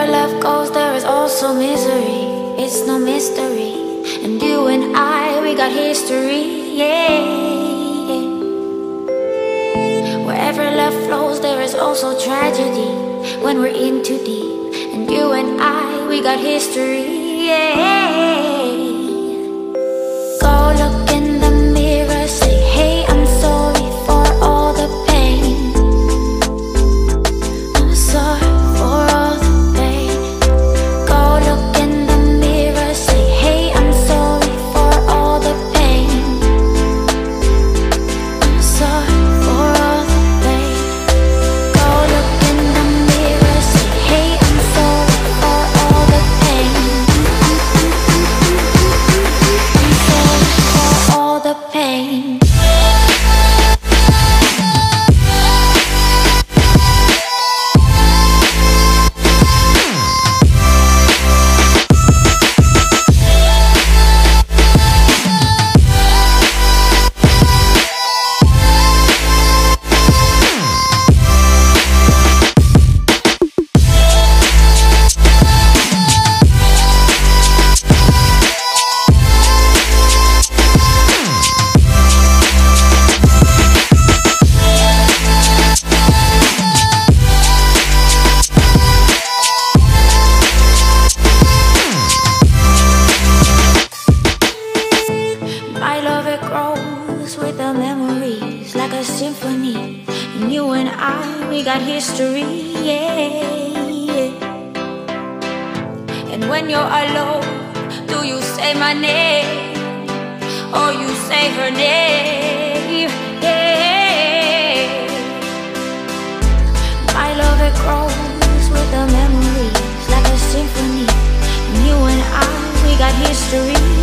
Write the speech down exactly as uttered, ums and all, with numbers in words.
Wherever love goes, there is also misery. It's no mystery. And you and I, we got history, yeah. Wherever love flows, there is also tragedy when we're in too deep. And you and I, we got history, yeah. Go look in the mirror, say, hey, I'm sorry for all the pain. I'm sorry for all the pain. Go look in the mirror, say, hey, I'm sorry for all the pain. I'm sorry for all the pain. Go look in the mirror, say, hey, I'm sorry for all the pain. I'm sorry for all the pain. My love, it grows with the memories like a symphony. And you and I, we got history, yeah. And when you're alone, do you say my name or you say her name, yeah. My love, it grows with the memories like a symphony. And you and I, we got history.